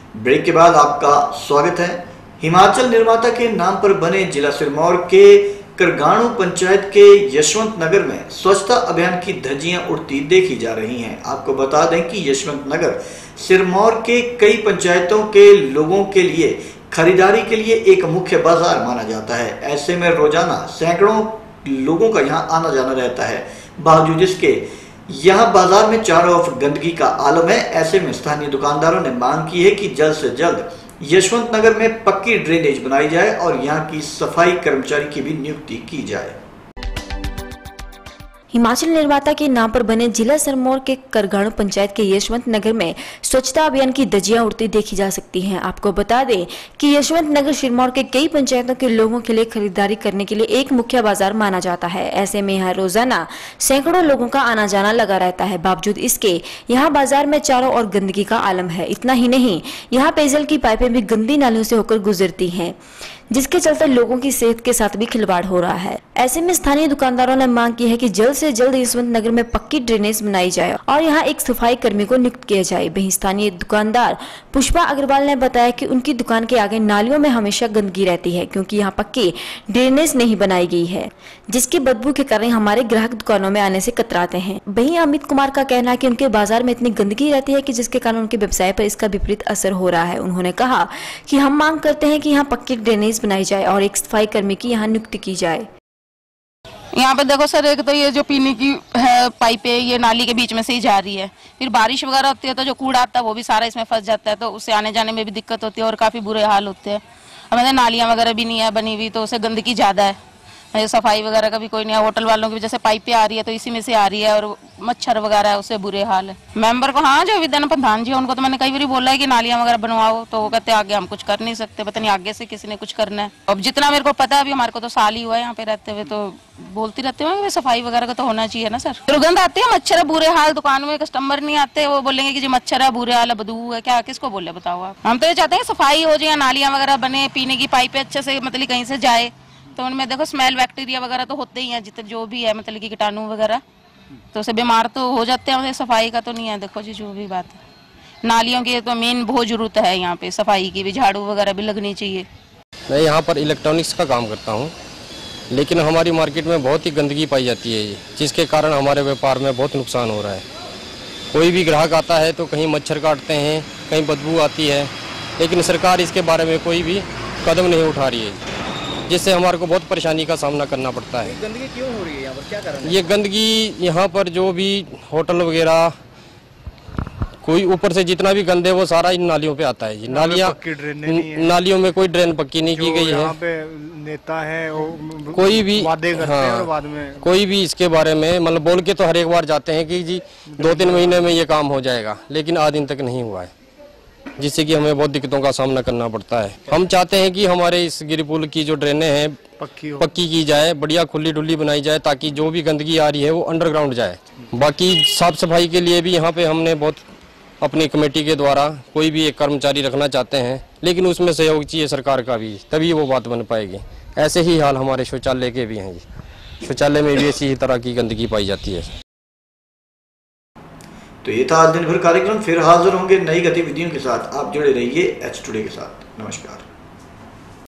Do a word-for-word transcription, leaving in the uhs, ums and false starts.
Break के बाद आपका स्वागत है। हिमाचल निर्माता के नाम पर बने जिला सिरमौर के करगाणु पंचायत के यशवंत नगर में स्वच्छता अभियान की धज्जियां उड़ती देखी जा रही हैं। आपको बता दें कि यशवंत नगर सिरमौर के कई पंचायतों के लोगों के लिए खरीदारी के लिए एक मुख्य बाजार माना जाता है। ऐसे में रोजाना सैकड़ों लोगों का यहाँ आना जाना रहता है। बावजूद इसके यहाँ बाजार में चारों ओर गंदगी का आलम है। ऐसे में स्थानीय दुकानदारों ने मांग की है कि जल्द से जल्द यशवंत नगर में पक्की ड्रेनेज बनाई जाए और यहाँ की सफाई कर्मचारी की भी नियुक्ति की जाए। हिमाचल निर्माता के नाम पर बने जिला सिरमौर के करगाणु पंचायत के यशवंत नगर में स्वच्छता अभियान की धज्जियां उड़ती देखी जा सकती हैं। आपको बता दें कि यशवंत नगर सिरमौर के कई पंचायतों के लोगों के लिए खरीदारी करने के लिए एक मुख्य बाजार माना जाता है। ऐसे में यहाँ रोजाना सैकड़ों लोगों का आना जाना लगा रहता है। बावजूद इसके यहाँ बाजार में चारों ओर गंदगी का आलम है। इतना ही नहीं, यहाँ पेयजल की पाइपें भी गंदी नालियों से होकर गुजरती हैं, जिसके चलते लोगों की सेहत के साथ भी खिलवाड़ हो रहा है। ऐसे में स्थानीय दुकानदारों ने मांग की है कि जल्द से जल्द यशवंत नगर में पक्की ड्रेनेज बनाई जाए और यहाँ एक सफाई कर्मी को नियुक्त किया जाए। वहीं स्थानीय दुकानदार पुष्पा अग्रवाल ने बताया कि उनकी दुकान के आगे नालियों में हमेशा गंदगी रहती है, क्योंकि यहाँ पक्की ड्रेनेज नहीं बनाई गई है, जिसकी बदबू के कारण हमारे ग्राहक दुकानों में आने से कतराते हैं। वहीं अमित कुमार का कहना है कि उनके बाजार में इतनी गंदगी रहती है कि जिसके कारण उनके व्यवसाय पर इसका विपरीत असर हो रहा है। उन्होंने कहा कि हम मांग करते हैं कि यहाँ पक्की ड्रेनेज बनाई जाए और एक सफाई कर्मी की यहाँ नियुक्ति की जाए। यहाँ पे देखो सर, एक तो ये जो पीने की है पाइप है, ये नाली के बीच में से ही जा रही है। फिर बारिश वगैरह होती है तो जो कूड़ा आता है वो भी सारा इसमें फंस जाता है, तो उससे आने जाने में भी दिक्कत होती है और काफी बुरे हाल होते हैं। हमें नालियाँ वगैरह भी नहीं है बनी हुई, तो उससे गंदगी ज्यादा है। सफाई वगैरह का भी कोई नहीं है। होटल वालों की जैसे पाइपें आ रही है तो इसी में से आ रही है, और मच्छर वगैरह है, उससे बुरे हाल है। मेंबर को, हाँ, जो विद्यान प्रधान जी है, उनको तो मैंने कई बार बोला है कि नालियां वगैरह बनवाओ, तो वो कहते हैं आगे हम कुछ कर नहीं सकते, पता नहीं आगे से किसी ने कुछ करना है। अब जितना मेरे को पता है, अभी हमारे को तो साल ही हुआ है यहाँ पे रहते हुए, तो बोलती रहते हैं सफाई वगैरह का तो होना चाहिए ना सर। दुर्गंध आती है, मच्छर है, बुरे हाल, दुकान में कस्टमर नहीं आते, वो बोलेंगे कि जी मच्छर है, बुरे हाल है, बदबू है, क्या किसको बोले बताओ आप। हम तो ये चाहते हैं सफाई हो जाए, नालियां वगैरह बने, पीने की पाइपें अच्छे से मतलब कहीं से जाए, तो उनमें देखो स्मेल बैक्टीरिया वगैरह तो होते ही हैं, जितने जो भी है मतलब कि कीटाणु वगैरह, तो उसे बीमार तो हो जाते हैं। सफाई का तो नहीं है। देखो जी, जो भी बात है, नालियों की तो मेन बहुत जरूरत है यहाँ पे, सफाई की भी, झाड़ू वगैरह भी लगनी चाहिए। मैं यहाँ पर इलेक्ट्रॉनिक्स का काम करता हूँ, लेकिन हमारी मार्केट में बहुत ही गंदगी पाई जाती है, जिसके कारण हमारे व्यापार में बहुत नुकसान हो रहा है। कोई भी ग्राहक आता है तो कहीं मच्छर काटते हैं, कहीं बदबू आती है, लेकिन सरकार इसके बारे में कोई भी कदम नहीं उठा रही है, जिससे हमारे को बहुत परेशानी का सामना करना पड़ता है। गंदगी क्यों हो रही है यहाँ पर, क्या कारण है? ये गंदगी यहाँ पर जो भी होटल वगैरह, कोई ऊपर से जितना भी गंदे वो सारा इन नालियों पे आता है। नालियाँ, नालियों में कोई ड्रेन पक्की नहीं की गई है। यहाँ पे नेता है वो कोई भी वादे करते हाँ, हैं और बाद में कोई भी इसके बारे में मतलब बोल के तो हर एक बार जाते हैं कि जी दो तीन महीने में ये काम हो जाएगा, लेकिन आज दिन तक नहीं हुआ है, जिससे कि हमें बहुत दिक्कतों का सामना करना पड़ता है। हम चाहते हैं कि हमारे इस गिरिपुल की जो ड्रेनें हैं पक्की पक्की की जाए, बढ़िया खुली डुली बनाई जाए, ताकि जो भी गंदगी आ रही है वो अंडरग्राउंड जाए। बाकी साफ सफाई के लिए भी यहाँ पे हमने बहुत अपनी कमेटी के द्वारा कोई भी एक कर्मचारी रखना चाहते हैं, लेकिन उसमें सहयोग चाहिए सरकार का भी, तभी वो बात बन पाएगी। ऐसे ही हाल हमारे शौचालय के भी हैं जी, शौचालय में भी ऐसी ही तरह की गंदगी पाई जाती है। तो ये था आज दिन भर कार्यक्रम। फिर हाजिर होंगे नई गतिविधियों के साथ। आप जुड़े रहिए एच टुडे के साथ। नमस्कार।